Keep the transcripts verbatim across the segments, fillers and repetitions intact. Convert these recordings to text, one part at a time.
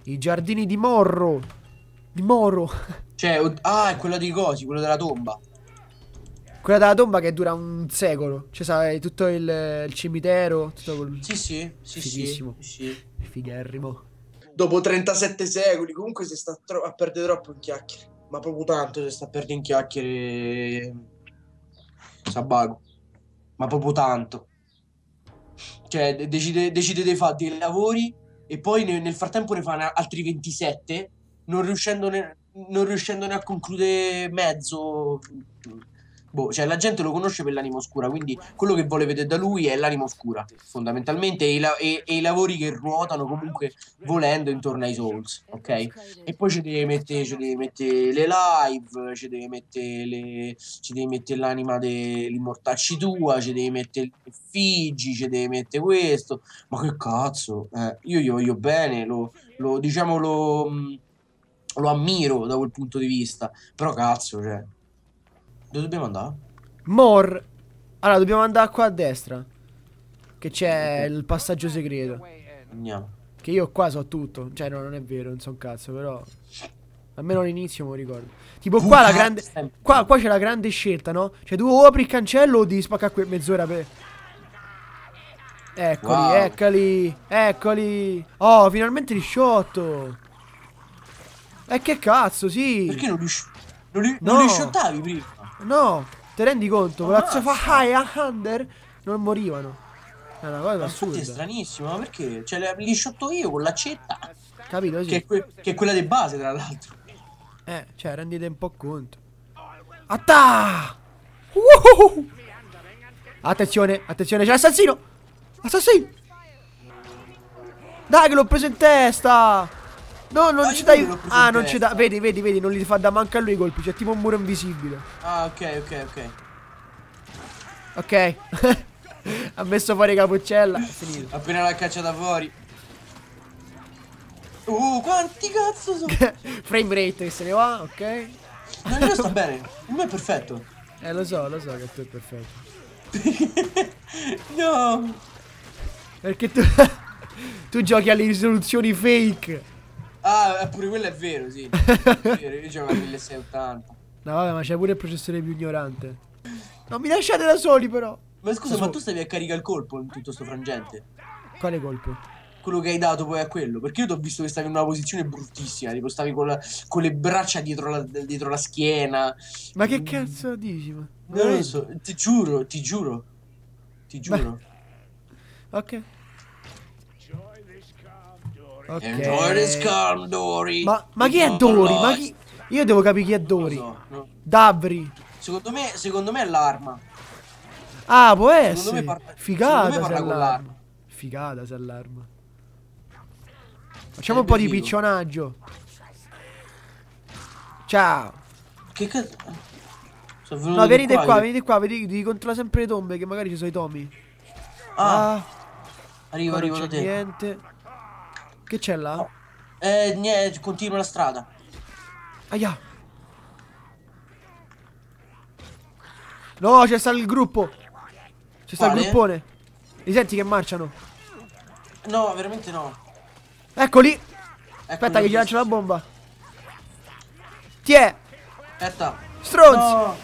I giardini di Morro. Di Moro. Cioè, ah, è quella dei cosi, quello della tomba. Quella della tomba che dura un secolo. Cioè, sai, tutto il, il cimitero. Tutto quel... Sì, sì, sì, Fighissimo. sì, sì. Figherrimo. Dopo trentasette secoli, comunque si sta a perdere troppo in chiacchiere. Ma proprio tanto si sta a perdere in chiacchiere. Sabago. Ma proprio tanto. Cioè, decide, decide di fare dei lavori e poi nel, nel frattempo ne fa altri ventisette, non riuscendone, non riuscendone a concludere mezzo. Boh, cioè la gente lo conosce per l'anima oscura, quindi quello che vuole vedere da lui è l'anima oscura, fondamentalmente, e i, la- e- e i lavori che ruotano comunque volendo intorno ai Souls, ok? E poi ci devi mettere, ci devi mettere le live, ci devi mettere le, ci devi mettere l'anima dell'immortacci tua, ci devi mettere il Figi, ci devi mettere questo. Ma che cazzo? Eh, io gli voglio bene, lo, lo- diciamo lo, mh, lo ammiro da quel punto di vista. Però cazzo, cioè, dove dobbiamo andare? Mor. Allora, dobbiamo andare qua a destra. Che c'è Ok, il passaggio segreto. andiamo. Che io qua so tutto. Cioè, no, non è vero, non so un cazzo, però. Almeno all'inizio me lo ricordo. Tipo, qua la grande. Qua, qua c'è la grande scelta, no? Cioè, tu o apri il cancello o devi spaccare qui mezz'ora per. Eccoli, Wow. eccoli, eccoli. Oh, finalmente li sciotto. E che cazzo, sì. Perché non li, sci- non li, non No. li shottavi prima? No, te rendi conto? Con la Ammazza. fa high a under non morivano. È una cosa Ma infatti è assurda. stranissimo, ma perché? Cioè, le- li shotto io con l'accetta, Capito? che Sì. è, que- che è quella di base, tra l'altro. Eh, cioè, rendite un po' conto. Attà! Uh! Attenzione, attenzione, c'è l'assassino! Assassino! Dai che l'ho preso in testa! No, non Ah, ci io dai. pure l'ho preso Ah, in non ci testa. dà. Vedi, vedi, vedi, non li fa da manca a lui i colpi. C'è tipo un muro invisibile. Ah, ok, ok, ok. Ok. Ha messo fuori capuccella. È finito. Appena l'ha cacciata fuori. Uh, quanti cazzo sono? Frame rate che se ne va, ok. No, il mio sta bene. Il mio è perfetto. Eh, lo so, lo so che tu è perfetto. No. Perché tu. Tu giochi alle risoluzioni fake. Ah, pure quello è vero, sì. È vero, io gioco a milleseicentoottanta. No, vabbè, ma c'è pure il processore più ignorante. Non mi lasciate da soli, però. Ma scusa, So- ma tu stavi a caricare il colpo in tutto sto frangente? Quale colpo? Quello che hai dato poi a quello? Perché io ti ho visto che stavi in una posizione bruttissima. Tipo, stavi con, la- con le braccia dietro la, dietro la schiena. Ma che cazzo dici? Ma Non lo so, ti giuro, ti giuro. Ti giuro. Ok. Ok. Enjoy this calm, Dory. Ma, ma chi è Dori? Ma chi. Io devo capire chi è Dori. So, no. Davri. Secondo me, secondo me è l'arma. Ah, può Secondo essere. me parla- Figata secondo me se parla con allarma. l'arma. Figata se allarma. Facciamo un po' di figo. piccionaggio. Ciao. Che cazzo? Sono venuto No, di venite qua, io. venite qua, vedi, devi controllare sempre le tombe che magari ci sono i tomi. Ah, Ah, arrivo, qua non arrivo c'è da te. niente. Che c'è là? Oh. Eh, niente, continua la strada. Aia. No, c'è stato il gruppo. C'è stato il Quale? gruppone. Li senti che marciano? No, veramente no. Eccoli. Ecco, Aspetta li che ho ci lancio la visti. bomba. Tiè. Aspetta. Stronzi. No.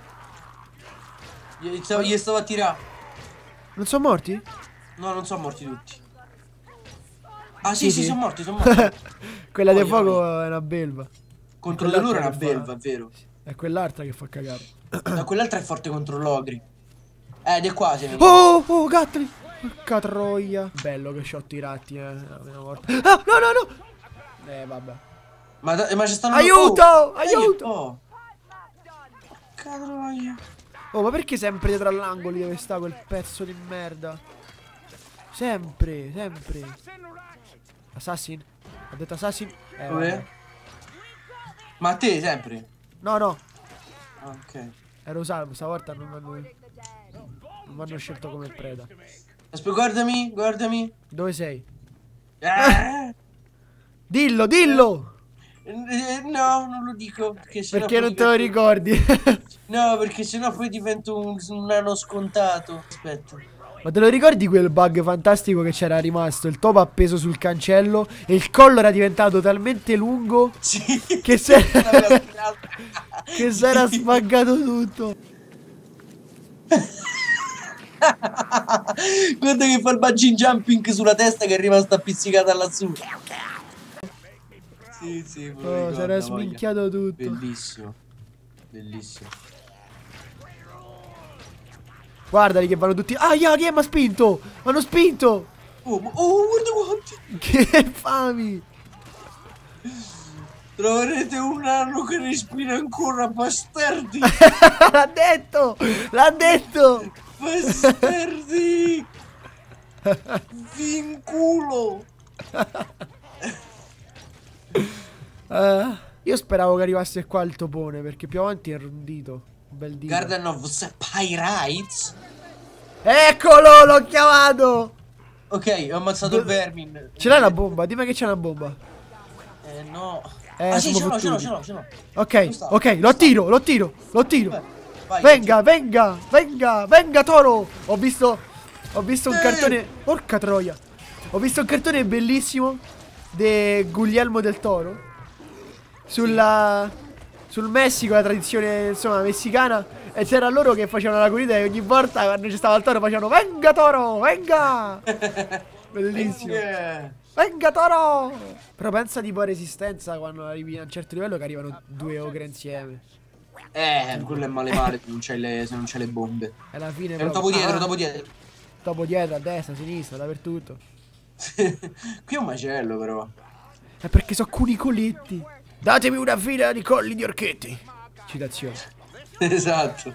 Gli stavo, gli stavo a tirare. Non sono morti? No, non sono morti tutti. Ah, Sì, sì, sì, sì. sono morti, sono morti. Quella di Voglio, fuoco voglio. è una belva. Contro E di loro è quell'altra una che fa- belva, è vero. È quell'altra che fa cagare. Ma quell'altra è forte contro l'ogri. Eh, ed è qua, sei venuto. Oh, oh, gattoli. Porca troia. Bello che shot i ratti, eh. La prima volta. Ah, no, no, no. Eh, vabbè. Ma, da- ma ci stanno... Aiuto, Oh, aiuto. Oh. Porca troia. Oh, ma perché sempre dietro all'angolo dove sta quel pezzo di merda? Sempre, sempre. Assassin? Ha detto assassin? Eh, Dove? vabbè. Ma a te, sempre? No, no. Ah, ok. Ero salvo, stavolta non mi hanno, non mi hanno scelto come preda. Aspetta, guardami, guardami. Dove sei? Eh. Dillo, dillo! Eh, no, non lo dico. Perché, sennò Perché poi non te lo divento- ricordi? No, perché sennò poi divento un, un nano scontato. Aspetta. Ma te lo ricordi quel bug fantastico che c'era rimasto? Il topo appeso sul cancello e il collo era diventato talmente lungo Sì. che si era, che si era spaggato tutto. Guarda che fa il bungee jumping sulla testa che è rimasta appiccicata lassù. Sì, sì, me lo Oh, ricordo, si era voglia. sminchiato tutto. Bellissimo. Bellissimo. Guardali che vanno tutti. Ah, yeah, chi mi ha spinto? Hanno spinto. Oh, ma- oh, guarda quanti. Che fami. Troverete un anno che respira ancora, bastardi. L'ha detto. L'ha detto. Bastardi. Vinculo. Uh, io speravo che arrivasse qua il topone perché più avanti è arrondito. Bel dito. Garden of Pirates. Eccolo, l'ho chiamato. Ok, ho ammazzato il vermin. Ce l'hai la bomba? Dimmi che c'è una bomba. Eh no. Eh, ah sì, ce siamo l'ho, ce l'ho, fottuti. ce l'ho, ce l'ho. Ok, sta? ok, lo tiro, lo tiro, lo tiro. Vai, vai, Venga, venga, venga, venga toro. Ho visto, ho visto un Eh. cartone. Porca troia. Ho visto un cartone bellissimo di Guglielmo del Toro. Sulla, sul Messico, la tradizione insomma messicana. E c'era loro che facevano la corrida e ogni volta quando c'è stava il toro facevano venga toro, venga. Bellissimo. Eh. Venga toro. Però pensa tipo a resistenza quando arrivi a un certo livello che arrivano due ogre insieme. Eh, quello è male male se non c'hai le, se non c'hai le bombe. È la fine È un proprio. topo dietro, Ah, topo dietro. topo dietro, a destra, a sinistra, dappertutto. Qui è un macello però. È perché so cunicoletti. Datemi una fila di colli di orchetti. Citazione. Esatto.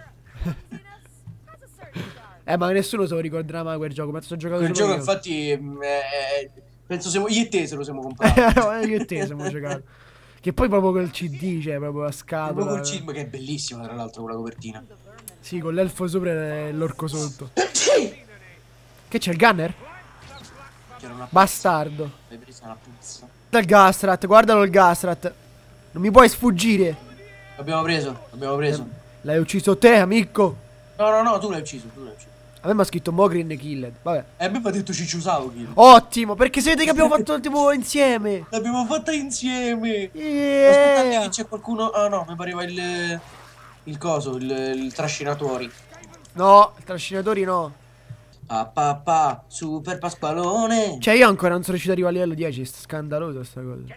Eh, ma nessuno se lo ricorderà mai quel gioco. Penso ho giocato Quel solo gioco io. infatti eh, penso siamo io e te se lo siamo comprati. Io e te siamo giocato. Che poi proprio col C D, cioè proprio la Proprio scatola. col film che è bellissima tra l'altro quella copertina. Sì, con l'elfo sopra e l'orco sotto. Sì. Che c'è il gunner? C'era una Bastardo. Hai preso una puzza. Guarda il Gastrat, guardalo il Gastrat. Non mi puoi sfuggire. L'abbiamo preso, l'abbiamo preso. L'hai ucciso te, amico. No, no, no, tu l'hai ucciso, tu l'hai ucciso. A me mi ha scritto Mogrin Killed. Vabbè. E a me mi ha detto Cicciusao Kill. Ottimo, perché si vede che abbiamo fatto il tipo insieme. L'abbiamo fatta insieme. Aspettate Yeah. che c'è qualcuno. Ah no, mi pareva il. Il coso, il, il trascinatori. No, trascinatori no. Ah papà, super Pasqualone. Cioè io ancora non sono riuscito ad arrivare a livello dieci. È scandaloso sta cosa.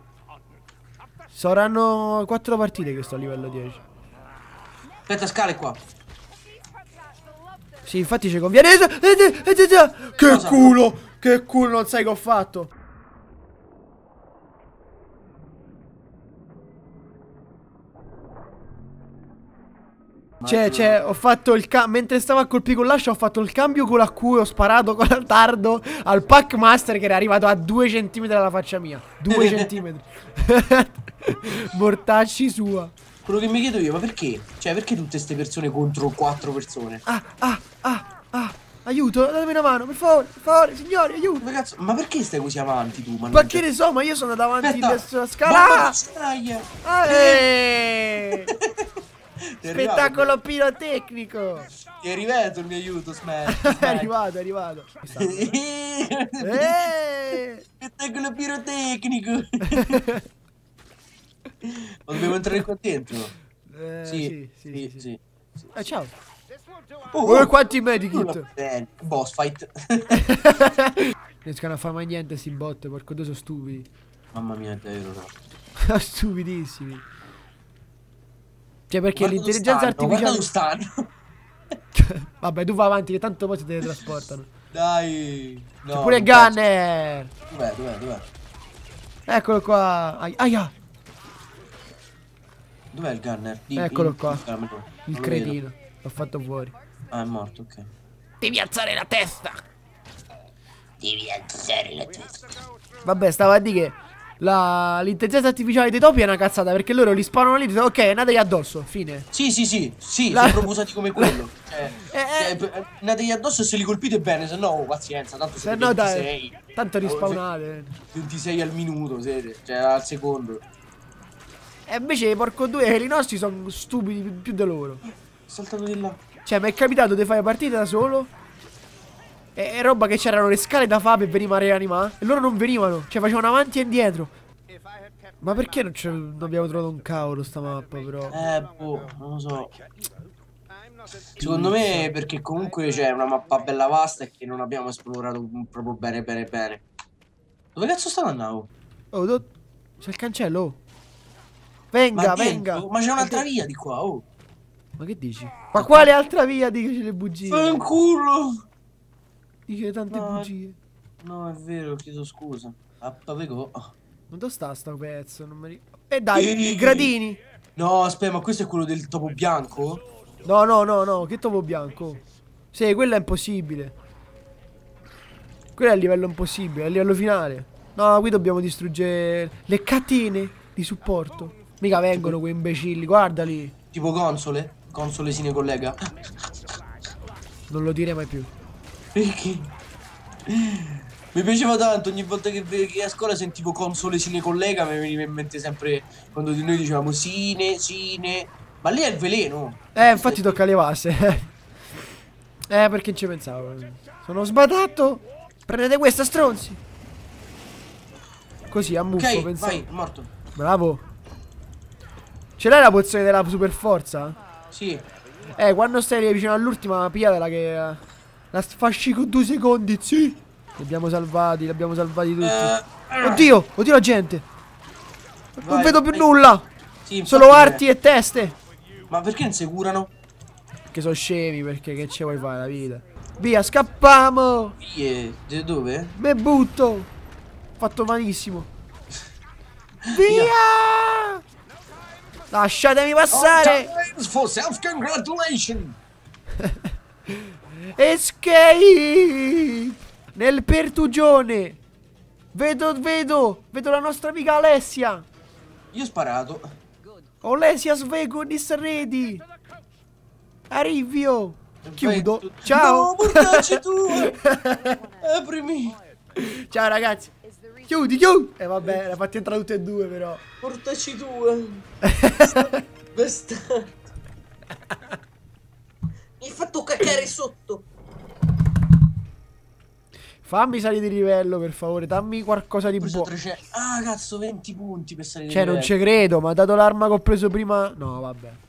Saranno quattro partite che sto a livello dieci. Aspetta, scale qua. Sì, infatti ci conviene. Che Cosa? culo. Che culo, non sai che ho fatto. Cioè, cioè, ho fatto il cambio. Mentre stavo a colpire con l'ascia, ho fatto il cambio con la Q e ho sparato con il tardo al Pac Master che era arrivato a due centimetri dalla faccia mia. due centimetri. Mortacci sua. Quello che mi chiedo io, ma perché? Cioè, perché tutte queste persone contro quattro persone? Ah, ah, ah, ah. Aiuto, datemi una mano, per favore, per favore, signori, aiuto. Ma cazzo, ma perché stai così avanti tu? Ma che ne so, ma io sono davanti Aspetta, sulla bomba scala. di staglia. Ah, eh. Ti è Spettacolo arrivato, pirotecnico. Ti è arrivato il mio aiuto, Smash. È arrivato, è arrivato. Eh. Spettacolo pirotecnico. Ma dobbiamo entrare qua dentro? Eh, Sì, sì, sì, sì, sì, sì. Eh, ciao. Oh, Oh, oh, quanti medikit. bene. Boss fight. Riescono a fare mai niente sti bot, porco due sono stupidi. Mamma mia, è vero, no. Stupidissimi. Cioè perché Guarda dove l'intelligenza stanno, guarda artificiale. dove stanno. Vabbè, tu vai avanti che tanto poi si teletrasportano. Dai. No, C'è pure non penso. Gunner. Dov'è, dov'è, dov'è? Eccolo qua. Ai- Aia. Dov'è il gunner? Di- Eccolo in- qua. in camera. Non Il lo cretino. vedo. L'ho fatto fuori. Ah, è morto, ok. Devi alzare la testa. Devi alzare la testa. Vabbè, stava a dire che la- l'intelligenza artificiale dei topi è una cazzata perché loro li spawnano lì e dicono ok, andategli addosso. Fine. Sì, sì, sì, sì, La- sono proprio usati come quello. Cioè, Eh, eh. cioè, p- andategli addosso e se li colpite bene, se no, oh, pazienza, tanto Se siete no, ventisei. dai. Tanto rispawnate. ventisei al minuto, siete, cioè al secondo. E invece, porco due, i nostri sono stupidi più, più di loro. È saltato di là. Cioè, mi è capitato di fare partite da solo È, è roba che c'erano le scale da fare per venire a rianimare. E loro non venivano. Cioè facevano avanti e indietro. Ma perché non, non abbiamo trovato un cavolo sta mappa però? Eh, boh, non lo so. Secondo me perché comunque c'è una mappa bella vasta e che non abbiamo esplorato proprio bene bene bene. Dove cazzo stanno andando? Oh, do... c'è il cancello, oh. Venga, Ma venga. dentro? Ma c'è un'altra via di qua, oh. Ma che dici? Ma quale altra via? Dici le bugie. Fanculo. Dice tante No, bugie. no, è vero, chiedo scusa. Appavego. Ma dove sta sto pezzo? Non mi ricordo. E dai, i gradini. No, aspetta, ma questo è quello del topo bianco? No, no, no, no, che topo bianco. Sì, quello è impossibile. Quello è il livello impossibile, è il livello finale. No, qui dobbiamo distruggere le catene di supporto. Mica vengono quei imbecilli, guardali. Tipo console? Console si ne collega? Non lo direi mai più. Perché? Mi piaceva tanto, ogni volta che, che a scuola sentivo console si ne collega mi veniva in mente sempre quando noi dicevamo sine, sine. Ma lì è il veleno. Eh, infatti tocca levarsi. Eh, perché ci pensavo. Sono sbadato. Prendete questa, stronzi. Così, a muffo, Ok, pensavo. vai, morto. Bravo. Ce l'hai la pozione della super forza? Sì. Eh, quando stai vicino all'ultima, pigliatela che uh, la fasci con due secondi, sì. Li abbiamo salvati, li abbiamo salvati tutti. Uh, Oddio, oddio la gente. vai, non vedo più vai. nulla. Sì, Solo infatti, arti e teste. ma perché non si curano? Perché sono scemi, perché che ci vuoi fare la vita? Via, scappiamo. Vie, da dove? Me butto. Fatto malissimo. Via. Lasciatemi passare. Oh, for self-congratulation. Escape. Nel pertugione. Vedo, vedo. Vedo la nostra amica Alessia. Io ho sparato. Alessia Svegonis ready. Arrivio. Chiudo. Vai, Ciao. No, mortacci tu. Aprimi. Ciao ragazzi. Chiudi, chiudi. E eh, vabbè, le ha fatti entrare tutte e due però. Portaci tu. Bastardo. Mi hai fatto cacare sotto. Fammi salire di livello per favore. Dammi qualcosa di buono. Ah cazzo, venti punti per salire Cioè di non livello. ci credo. Ma ha dato l'arma che ho preso prima. No vabbè.